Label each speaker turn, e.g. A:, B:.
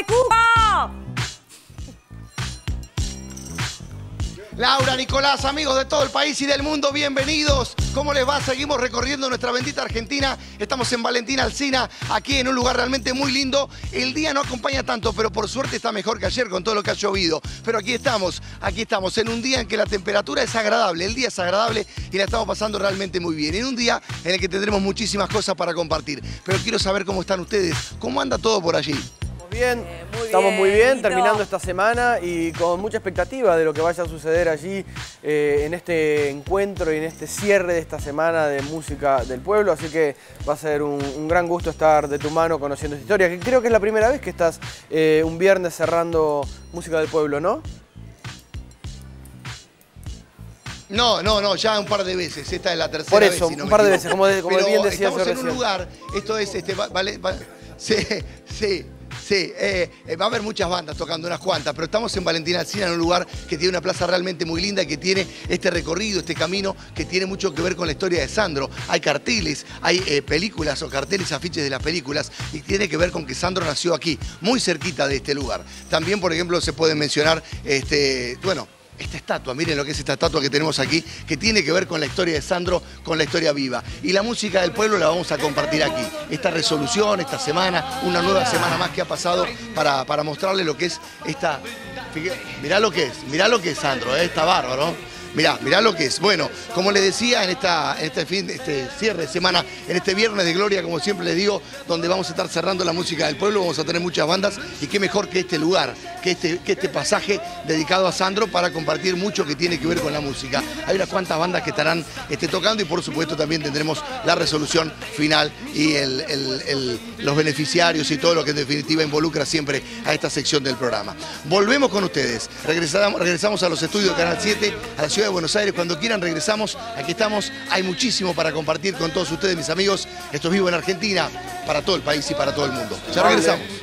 A: de Cuba!
B: Laura, Nicolás, amigos de todo el país y del mundo, bienvenidos. ¿Cómo les va? Seguimos recorriendo nuestra bendita Argentina. Estamos en Valentín Alsina, aquí en un lugar realmente muy lindo. El día no acompaña tanto, pero por suerte está mejor que ayer con todo lo que ha llovido. Pero aquí estamos en un día en que la temperatura es agradable, el día es agradable y la estamos pasando realmente muy bien. En un día en el que tendremos muchísimas cosas para compartir. Pero quiero saber cómo están ustedes, cómo anda todo por allí.
C: Bien, estamos muy bien, terminando esta semana y con mucha expectativa de lo que vaya a suceder allí en este encuentro y en este cierre de esta semana de música del pueblo, así que va a ser un gran gusto estar de tu mano conociendo esta historia, que creo que es la primera vez que estás un viernes cerrando música del pueblo, ¿no?
B: No, ya un par de veces, esta es la tercera
C: Por
B: vez.
C: eso,
B: Si no
C: un
B: me
C: par de
B: equivoco.
C: veces, como bien decías
B: estamos en
C: recién.
B: un lugar, esto es, sí, va a haber muchas bandas tocando, unas cuantas, pero estamos en Valentín Alsina, en un lugar que tiene una plaza realmente muy linda, que tiene este recorrido, este camino, que tiene mucho que ver con la historia de Sandro. Hay carteles, hay películas o carteles, afiches de las películas, y tiene que ver con que Sandro nació aquí, muy cerquita de este lugar. También, por ejemplo, se puede mencionar, esta estatua, miren lo que es esta estatua que tenemos aquí, que tiene que ver con la historia de Sandro, con la historia viva. Y la música del pueblo la vamos a compartir aquí. Esta resolución, esta semana, una nueva semana más que ha pasado para mostrarle lo que es esta... Mirá lo que es Sandro, está bárbaro. Mirá lo que es. Bueno, como les decía, en este cierre de semana, en este viernes de gloria, como siempre les digo, donde vamos a estar cerrando la música del pueblo, vamos a tener muchas bandas y qué mejor que este lugar, que este pasaje dedicado a Sandro para compartir mucho que tiene que ver con la música. Hay unas cuantas bandas que estarán tocando y por supuesto también tendremos la resolución final y los beneficiarios y todo lo que en definitiva involucra siempre a esta sección del programa. Volvemos con ustedes. Regresamos a los estudios de Canal 7, a la ciudad de Buenos Aires. Cuando quieran regresamos, aquí estamos. Hay muchísimo para compartir con todos ustedes, mis amigos. Esto es Vivo en Argentina, para todo el país y para todo el mundo. Ya regresamos.